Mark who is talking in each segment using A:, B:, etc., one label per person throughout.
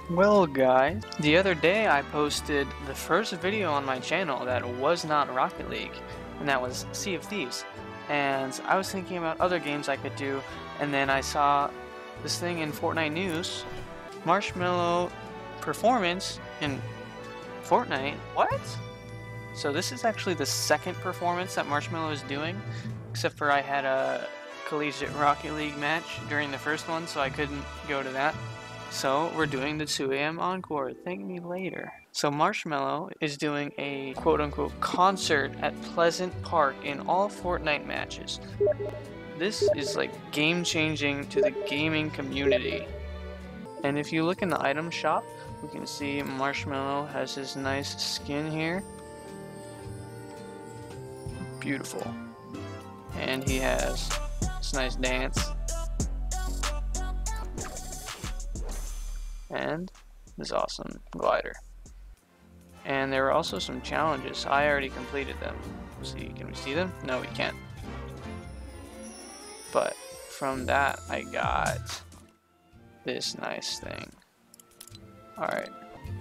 A: Well guys, the other day I posted the first video on my channel that was not Rocket League, and that was Sea of Thieves. And I was thinking about other games I could do, and then I saw this thing in Fortnite news, Marshmello performance in Fortnite. What? So this is actually the second performance that Marshmello is doing, except for I had a collegiate Rocket League match during the first one, so I couldn't go to that. So we're doing the 2 AM encore. Thank me later. So Marshmello is doing a quote-unquote concert at Pleasant Park in all Fortnite matches. This is like game-changing to the gaming community. And if you look in the item shop, we can see Marshmello has his nice skin here. Beautiful. And he has this nice dance. And this awesome glider. And there were also some challenges. I already completed them. See, can we see them? No, we can't. But from that, I got this nice thing. Alright.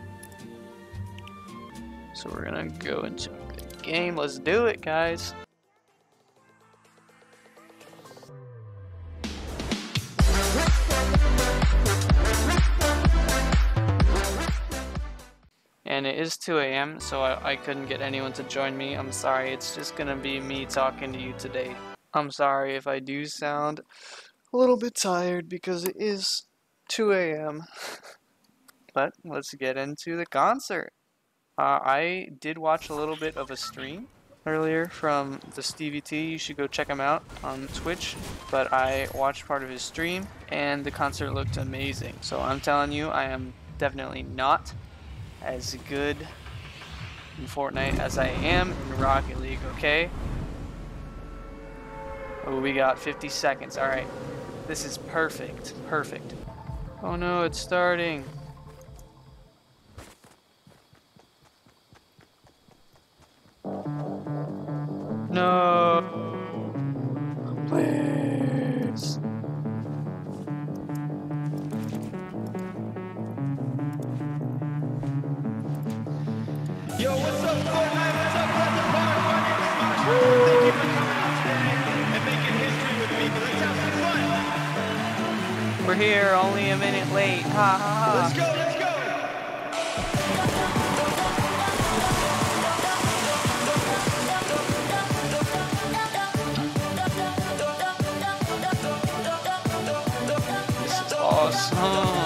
A: So we're gonna go into the game. Let's do it, guys. And it is 2 AM, so I couldn't get anyone to join me. I'm sorry, it's just gonna be me talking to you today. I'm sorry if I do sound a little bit tired because it is 2 AM. But let's get into the concert. I did watch a little bit of a stream earlier from the Stevie T. You should go check him out on Twitch. But I watched part of his stream and the concert looked amazing. So I'm telling you, I am definitely not as good in Fortnite as I am in Rocket League, okay? Oh, we got 50 seconds. Alright. This is perfect. Perfect. Oh no, it's starting. No. Please.
B: Yo, what's up, Fortnite? What's up, Pleasant Park? My name is Marshmello. Thank you for coming out today and making history with me. But let's have some fun.
A: We're here, only a minute late. Ha ha ha.
B: Let's go, let's go.
A: This is awesome.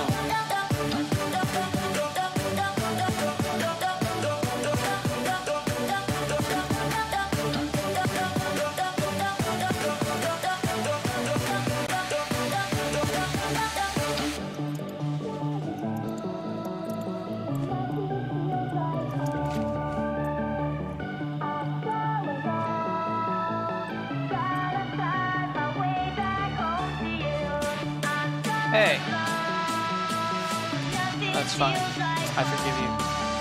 A: Hey, that's fine. I forgive you.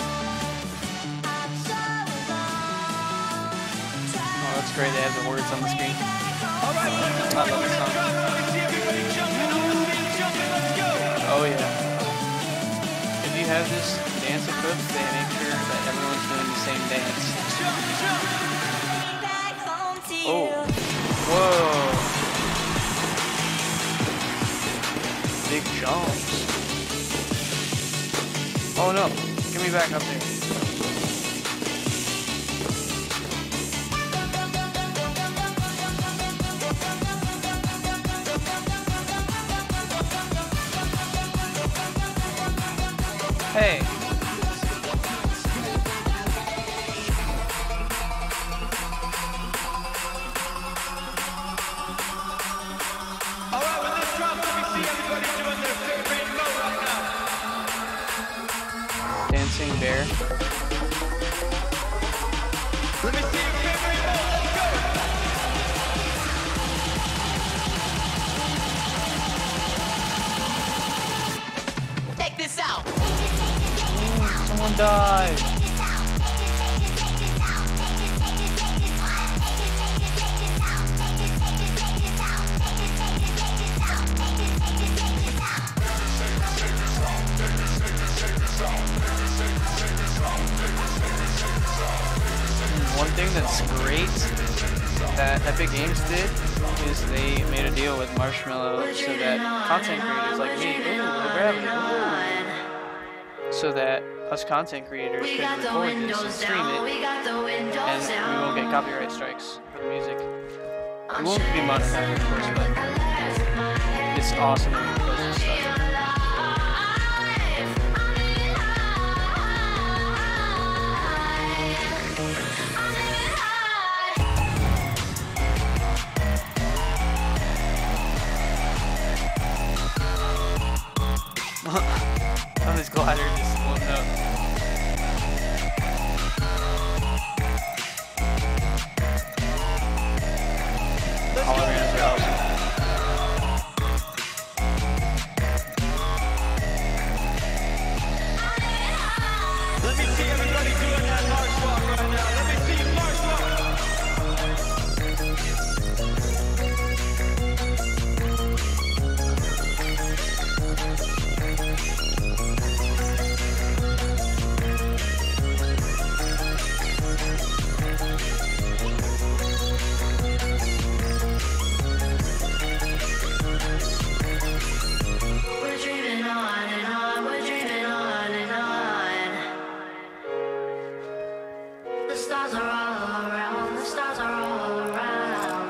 A: Oh, that's great. They have the words on the screen.
B: All right, Pleasant Park, we're gonna drop. Let me see everybody jumping. All the fans jumping. Let's go.
A: Oh yeah. If you have this dance equipped, they make sure that everyone's doing the same dance.
B: Jump, jump.
A: Oh, whoa. Big jumps. Oh no, get me back up there. Hey. Dancing bear.
B: Let me see your favorite move. Let's go.
C: Take this out.
A: Someone died. thing that's great that Epic Games did is they made a deal with Marshmello so that content creators like me, so that us content creators could record this and stream it, and we won't get copyright strikes for the music. We won't be monetized, of course, but it's awesome when we post this stuff. On this glider just floating up. Holograms are awesome.
B: Let me see everybody doing that march walk right now. Let me see you march walk.
C: We're dreaming on and on, we're dreaming on and on. The stars are all around, the stars are all around.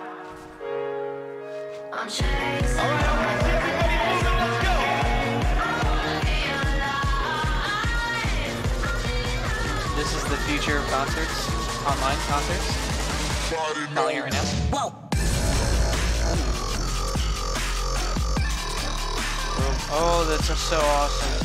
C: I'm chasing.
B: All right, I want to see everybody moving. Let's go.
A: This is the future of concerts, online concerts. Calling it right now.
C: Whoa.
A: Oh, that's just so awesome.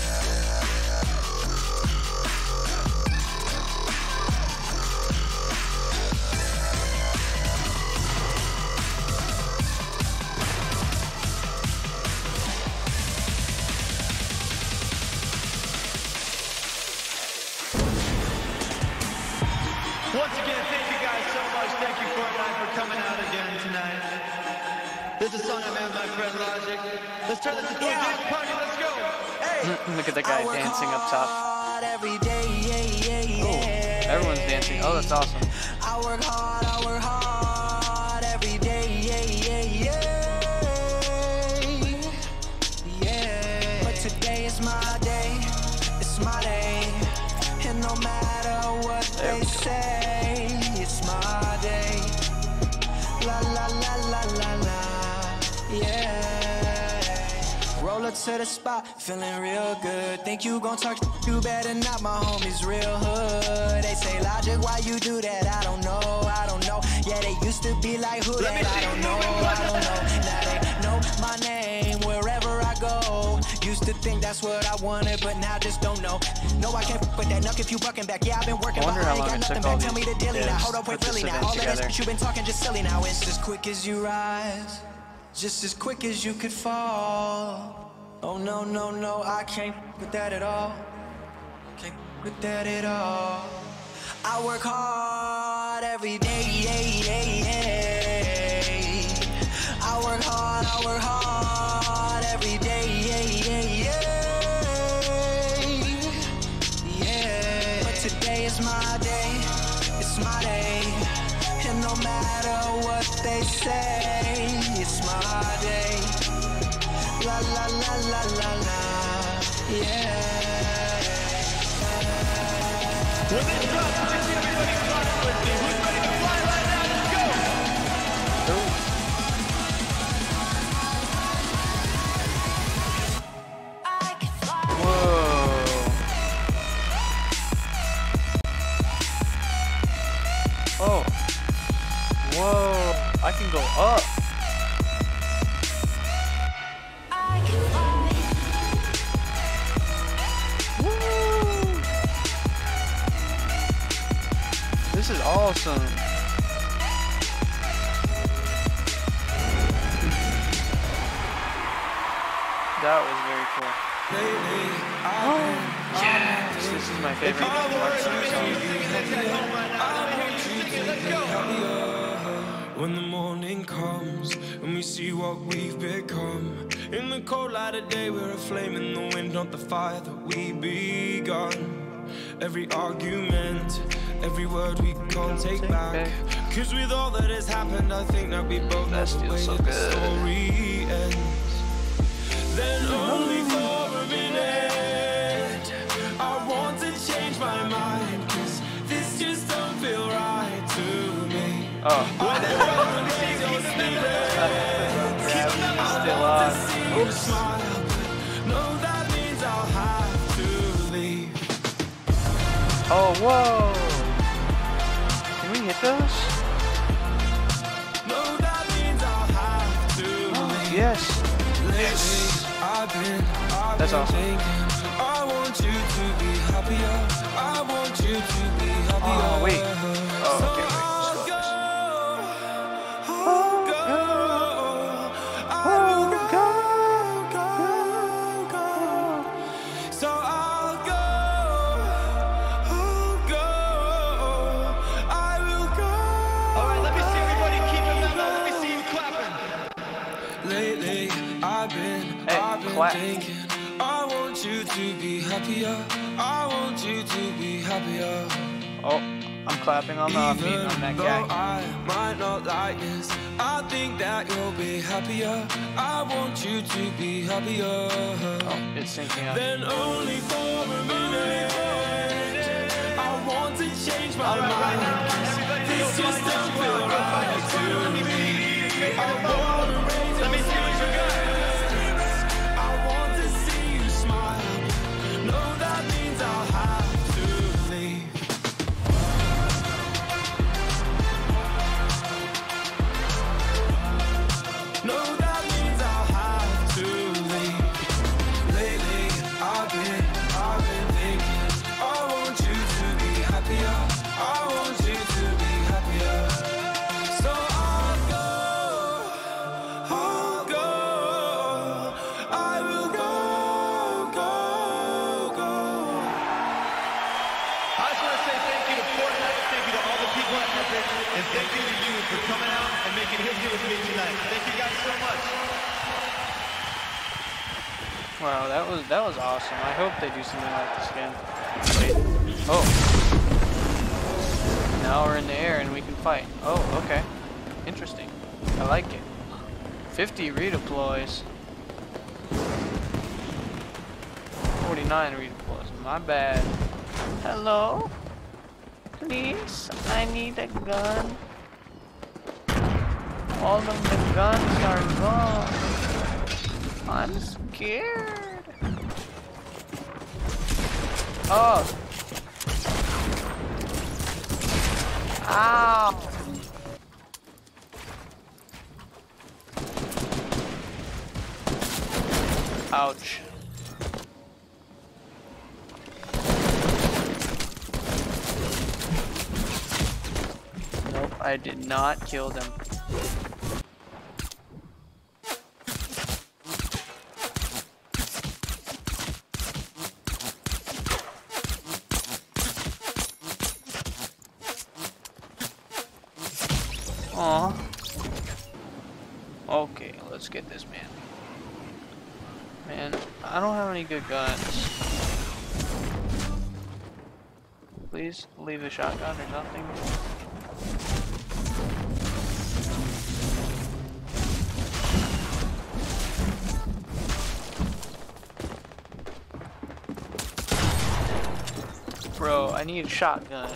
B: Once again, thank you guys so much. Thank you, Fortnite, for coming out again tonight. This is a song I made with my friend Logic. Let's turn this into a dance party. Let's go. Hey.
A: Look at the guy dancing up top.
D: Every day,
A: Oh, everyone's dancing. Oh, that's awesome.
D: I work hard every day, yeah. But today is my day, it's my day, and no matter what they say, it's my day. La la la la la la, yeah. Roll up to the spot, feeling real good. Think you gon' talk, you better not, my homies real hood. They say, Logic, why you do that? I don't know, I don't know. Yeah, they used to be like, who that? I don't know, I don't know. Now they know my name wherever I go. Used to think that's what I wanted, but now just don't know. No, I can't with that nuck if you bucking back. Yeah, I've been working, but I ain't got nothing back. Tell me the dealie now. Hold up, wait, really now. All of this shit you been talking just silly now. It's as quick as you rise, just as quick as you could fall. Oh no, no, no, I can't with that at all. Can't with that at all. I work hard every day. I work hard every day. Yeah. But today is my day, it's my day, and no matter what they say, it's my day. La la la la la la, yeah.
B: When this drops, I see everybody flying with me. Who's ready to fly right now? Let's go.
A: Whoa. Oh. Whoa. I can go up. This is awesome. That was very cool. Yes, this is my favorite Marshmello song.
E: When the morning comes and we see what we've become, in the cold light of day we're a flame in the wind, not the fire that we begun. Every argument, every word we can't take back. Cause with all that has happened, I think that we both know the way that the story ends. Then only for a minute I want to change my mind, cause this just don't feel right to me.
A: Oh. Still on. Oops.
E: No, that means I'll have to leave.
A: Oh, whoa. Can we hit those?
E: No, that means I'll have to leave.
A: Yes.
E: Yes.
A: That's awesome.
E: I want you to be happier. I want you to be happier.
A: Oh, wait. Oh, okay.
E: Thinking, I want you to be happier. I want you to be happier.
A: Oh, I'm clapping on the offbeat on that guy.
E: I might not like this, I think that you'll be happier. I want you to be happier.
A: Oh, it's syncing up.
E: Then only for a minute I want to change my mind. This just don't feel right to me. I want to raise your
B: and thank you to you for coming out and making history with me tonight. Thank you guys so much.
A: Wow, that was awesome. I hope they do something like this again. Wait. Oh. Now we're in the air and we can fight. Oh, okay. Interesting. I like it. 50 redeploys. 49 redeploys. My bad. Hello? Please, I need a gun. All of the guns are gone. I'm scared. Oh. Ow. Ouch. Nope, I did not kill them. Aw. Okay, let's get this man. Man, I don't have any good guns. Please leave a shotgun or something. Bro, I need a shotgun.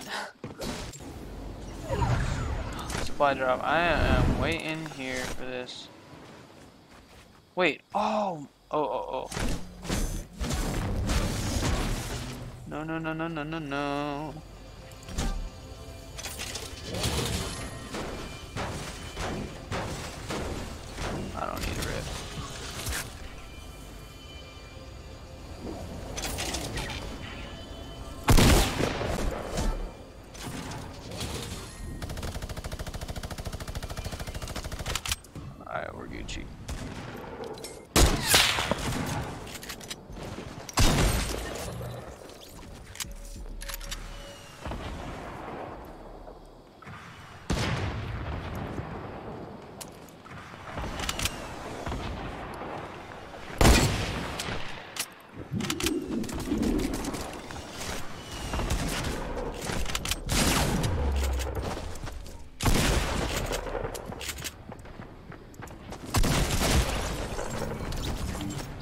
A: Supply drop. I am waiting here for this. Wait. Oh. Oh. No. I don't need a rip. Alright, we're Gucci.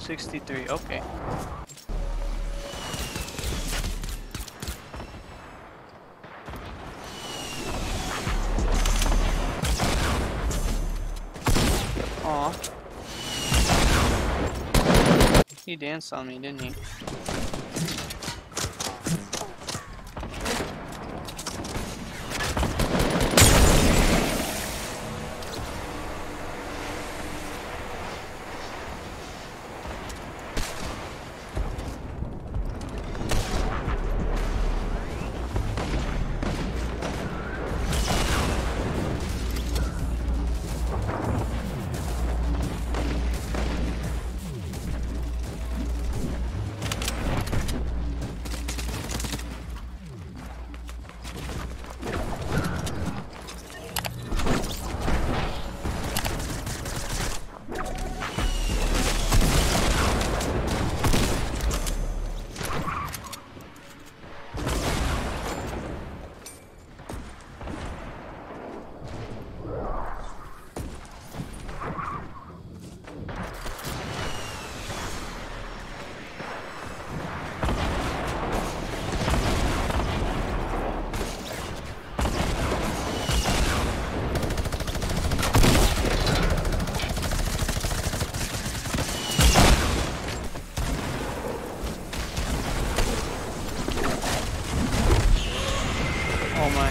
A: 63, okay. Aw. He danced on me, didn't he? Oh my.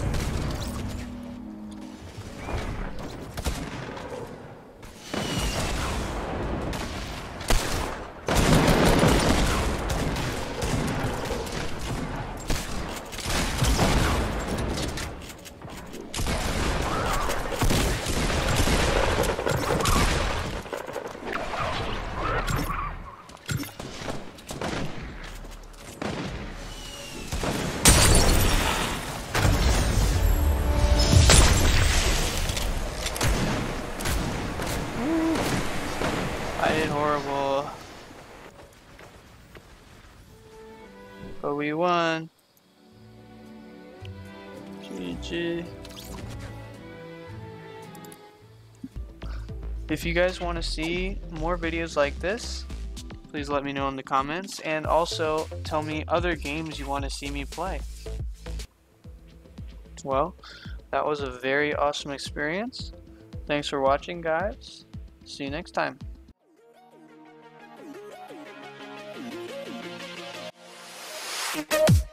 A: I did horrible. But we won. GG. If you guys want to see more videos like this, please let me know in the comments, and also tell me other games you want to see me play. Well, that was a very awesome experience. Thanks for watching, guys. See you next time.
C: Thank you.